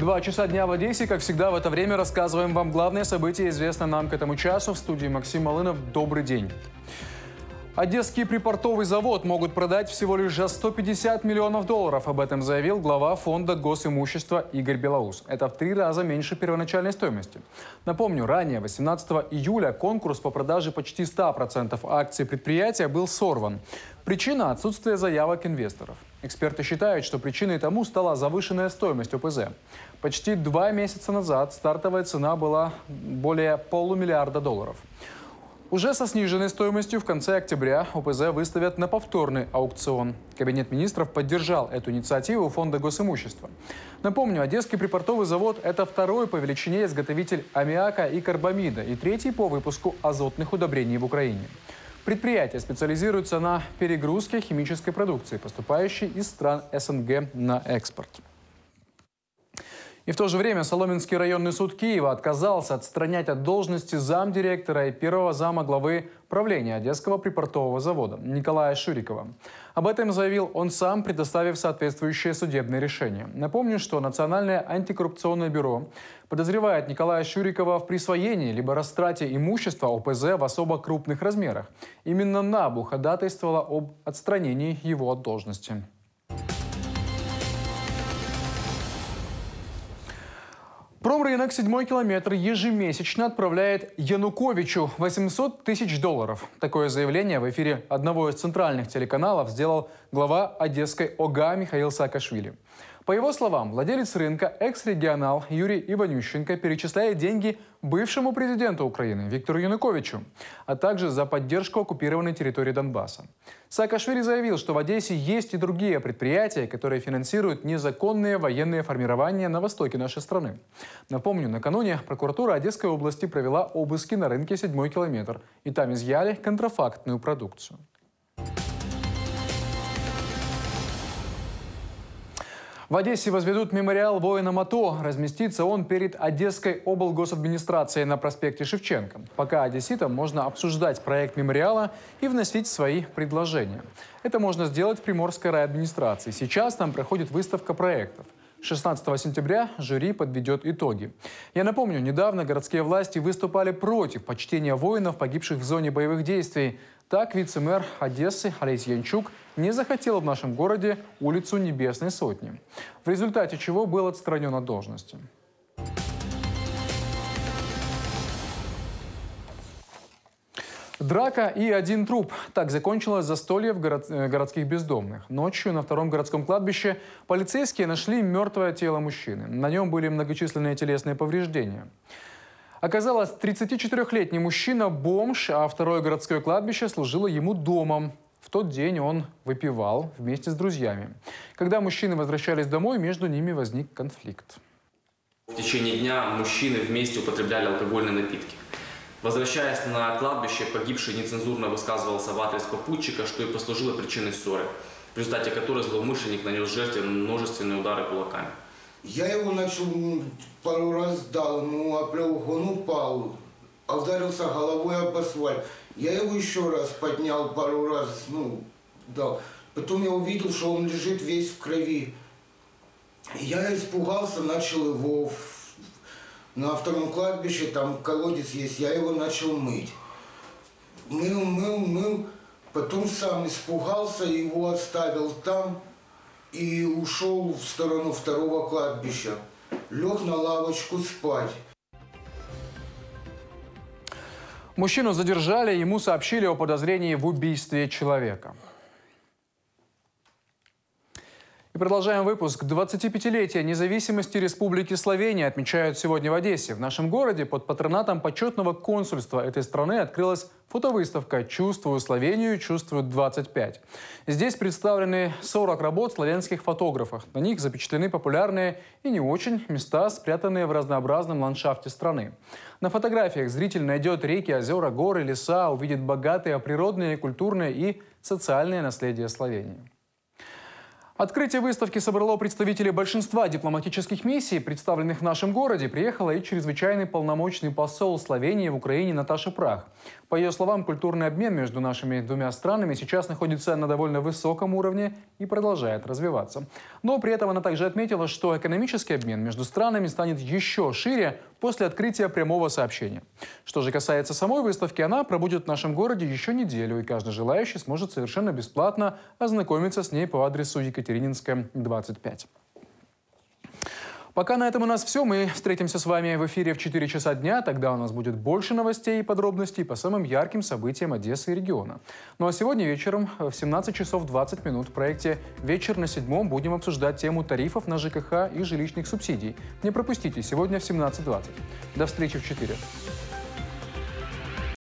2 часа дня в Одессе. Как всегда, в это время рассказываем вам главные события, известные нам к этому часу. В студии Максим Малынов. Добрый день. Одесский припортовый завод могут продать всего лишь за 150 миллионов долларов. Об этом заявил глава фонда госимущества Игорь Белоус. Это в 3 раза меньше первоначальной стоимости. Напомню, ранее, 18 июля, конкурс по продаже почти 100% акций предприятия был сорван. Причина – отсутствие заявок инвесторов. Эксперты считают, что причиной тому стала завышенная стоимость ОПЗ. Почти 2 месяца назад стартовая цена была более $500 миллиарда. Уже со сниженной стоимостью в конце октября ОПЗ выставят на повторный аукцион. Кабинет министров поддержал эту инициативу фонда госимущества. Напомню, Одесский припортовый завод – это второй по величине изготовитель аммиака и карбамида и третий по выпуску азотных удобрений в Украине. Предприятие специализируется на перегрузке химической продукции, поступающей из стран СНГ на экспорт. И в то же время Соломенский районный суд Киева отказался отстранять от должности замдиректора и первого зама главы правления Одесского припортового завода Николая Шурикова. Об этом заявил он сам, предоставив соответствующее судебное решение. Напомню, что Национальное антикоррупционное бюро подозревает Николая Шурикова в присвоении либо растрате имущества ОПЗ в особо крупных размерах. Именно НАБУ ходатайствовала об отстранении его от должности. Промрынок «Седьмой километр» ежемесячно отправляет Януковичу $800 тысяч. Такое заявление в эфире одного из центральных телеканалов сделал глава Одесской ОГА Михаил Саакашвили. По его словам, владелец рынка, экс-регионал Юрий Иванющенко перечисляет деньги бывшему президенту Украины Виктору Януковичу, а также за поддержку оккупированной территории Донбасса. Саакашвили заявил, что в Одессе есть и другие предприятия, которые финансируют незаконные военные формирования на востоке нашей страны. Напомню, накануне прокуратура Одесской области провела обыски на рынке «Седьмой километр», и там изъяли контрафактную продукцию. В Одессе возведут мемориал воинам АТО. Разместится он перед Одесской облгосадминистрацией на проспекте Шевченко. Пока одесситам можно обсуждать проект мемориала и вносить свои предложения. Это можно сделать в Приморской райадминистрации. Сейчас там проходит выставка проектов. 16 сентября жюри подведет итоги. Я напомню, недавно городские власти выступали против почтения воинов, погибших в зоне боевых действий. Так, вице-мэр Одессы Олесь Янчук не захотел в нашем городе улицу Небесной Сотни, в результате чего был отстранен от должности. Драка и 1 труп. Так закончилось застолье в городских бездомных. Ночью на 2-м городском кладбище полицейские нашли мертвое тело мужчины. На нем были многочисленные телесные повреждения. Оказалось, 34-летний мужчина – бомж, а 2-е городское кладбище служило ему домом. В тот день он выпивал вместе с друзьями. Когда мужчины возвращались домой, между ними возник конфликт. В течение дня мужчины вместе употребляли алкогольные напитки. Возвращаясь на кладбище, погибший нецензурно высказывался в адрес попутчика, что и послужило причиной ссоры, в результате которой злоумышленник нанес жертве множественные удары кулаками. Я его начал пару раз дал, оплевок, он упал, ударился головой об асфальт. Я его еще раз поднял пару раз, дал. Потом я увидел, что он лежит весь в крови. Я испугался, начал его на 2-м кладбище, там колодец есть, я его начал мыть. Мыл, потом сам испугался, его оставил там и ушел в сторону 2-го кладбища. Лег на лавочку спать. Мужчину задержали, ему сообщили о подозрении в убийстве человека. И продолжаем выпуск. 25-летие независимости Республики Словения отмечают сегодня в Одессе. В нашем городе под патронатом почетного консульства этой страны открылась фотовыставка «Чувствую Словению, чувствую 25». Здесь представлены 40 работ славянских фотографов. На них запечатлены популярные и не очень места, спрятанные в разнообразном ландшафте страны. На фотографиях зритель найдет реки, озера, горы, леса, увидит богатые природные, культурные и социальные наследия Словении. Открытие выставки собрало представителей большинства дипломатических миссий, представленных в нашем городе. Приехала и чрезвычайный полномочный посол Словении в Украине Наташа Прах. По По ее словам, культурный обмен между нашими двумя странами сейчас находится на довольно высоком уровне и продолжает развиваться. Но при этом она также отметила, что экономический обмен между странами станет еще шире после открытия прямого сообщения. Что же касается самой выставки, она пробудет в нашем городе еще неделю, и каждый желающий сможет совершенно бесплатно ознакомиться с ней по адресу Екатерининская, 25. Пока на этом у нас все. Мы встретимся с вами в эфире в 4 часа дня. Тогда у нас будет больше новостей и подробностей по самым ярким событиям Одессы и региона. Ну а сегодня вечером в 17 часов 20 минут в проекте «Вечер на 7» будем обсуждать тему тарифов на ЖКХ и жилищных субсидий. Не пропустите, сегодня в 17:20. До встречи в 4.